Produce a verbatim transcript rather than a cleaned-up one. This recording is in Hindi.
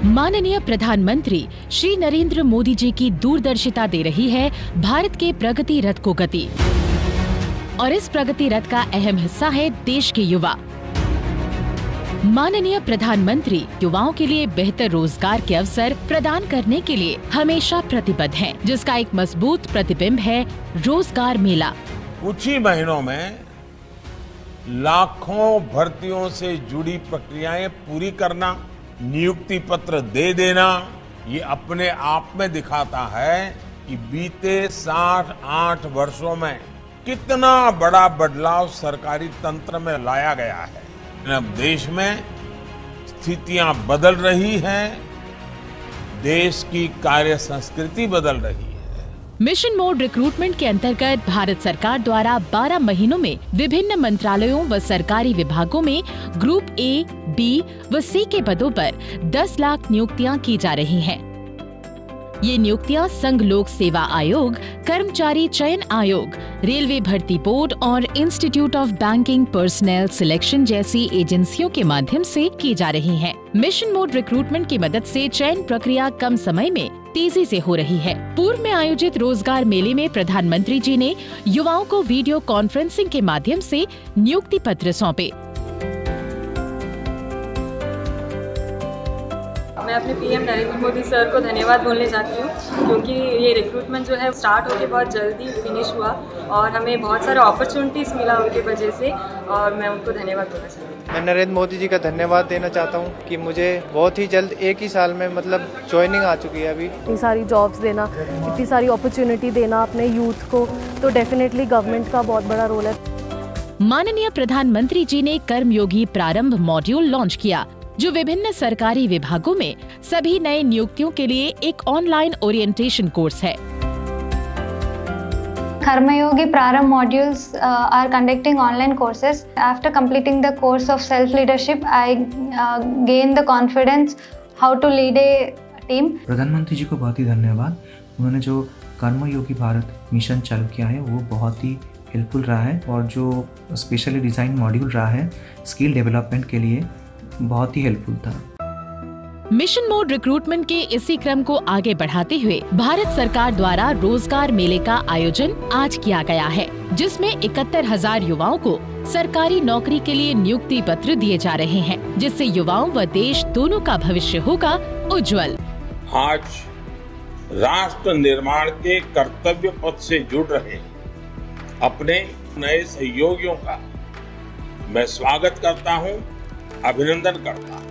माननीय प्रधानमंत्री श्री नरेंद्र मोदी जी की दूरदर्शिता दे रही है भारत के प्रगति रथ को गति, और इस प्रगति रथ का अहम हिस्सा है देश के युवा। माननीय प्रधानमंत्री युवाओं के लिए बेहतर रोजगार के अवसर प्रदान करने के लिए हमेशा प्रतिबद्ध हैं, जिसका एक मजबूत प्रतिबिंब है रोजगार मेला। कुछ ही महीनों में लाखों भर्तियों से जुड़ी प्रक्रियाएं पूरी करना, नियुक्ति पत्र दे देना, ये अपने आप में दिखाता है कि बीते साठ आठ वर्षों में कितना बड़ा बदलाव सरकारी तंत्र में लाया गया है। अब देश में स्थितियां बदल रही हैं, देश की कार्य संस्कृति बदल रही है। मिशन मोड रिक्रूटमेंट के अंतर्गत भारत सरकार द्वारा बारह महीनों में विभिन्न मंत्रालयों व सरकारी विभागों में ग्रुप ए, बी व सी के पदों पर दस लाख नियुक्तियां की जा रही हैं। ये नियुक्तियां संघ लोक सेवा आयोग, कर्मचारी चयन आयोग, रेलवे भर्ती बोर्ड और institute of banking personnel selection जैसी एजेंसियों के माध्यम से की जा रही हैं। मिशन मोड रिक्रूटमेंट की मदद से चयन प्रक्रिया कम समय में तेजी से हो रही है। पूर्व में आयोजित रोजगार मेले में प्रधानमंत्री जी ने युवाओं को वीडियो कॉन्फ्रेंसिंग के माध्यम से नियुक्ति पत्र सौंपे। मैं अपने पीएम नरेंद्र मोदी सर को धन्यवाद बोलने चाहती हूँ, क्योंकि ये रिक्रूटमेंट जो है स्टार्ट होके बहुत जल्दी फिनिश हुआ और हमें बहुत सारे अपॉर्चुनिटीज़ मिला उनके वजह से, और मैं उनको धन्यवाद बोलना चाहती हूँ। मैं नरेंद्र मोदी जी का धन्यवाद देना चाहता हूँ कि मुझे बहुत ही जल्द एक ही साल में मतलब ज्वाइनिंग आ चुकी है। अभी इतनी सारी जॉब्स देना, इतनी सारी अपॉर्चुनिटी देना अपने यूथ को, तो डेफिनेटली गवर्नमेंट का बहुत बड़ा रोल है। माननीय प्रधानमंत्री जी ने कर्मयोगी प्रारंभ मॉड्यूल लॉन्च किया, जो विभिन्न सरकारी विभागों में सभी नए नियुक्तियों के लिए एक ऑनलाइन ओरिएंटेशन कोर्स है। Karmayogi Prarambh modules uh, are conducting online courses. After completing the course of self-leadership, I uh, gained the confidence how to lead a team. प्रधानमंत्री जी को बहुत ही धन्यवाद। उन्होंने जो कर्मयोगी भारत मिशन चालू किया है वो बहुत ही हेल्पफुल रहा है, और जो स्पेशली डिज़ाइन मॉड्यूल रहा है स्किल डेवलपमेंट के लिए बहुत ही हेल्पफुल था। मिशन मोड रिक्रूटमेंट के इसी क्रम को आगे बढ़ाते हुए भारत सरकार द्वारा रोजगार मेले का आयोजन आज किया गया है, जिसमें इकहत्तर हजार युवाओं को सरकारी नौकरी के लिए नियुक्ति पत्र दिए जा रहे हैं, जिससे युवाओं व देश दोनों का भविष्य होगा उज्जवल। आज राष्ट्र निर्माण के कर्तव्य पथ से जुड़ रहे अपने नए सहयोगियों का मैं स्वागत करता हूं, अभिनंदन करता हूं।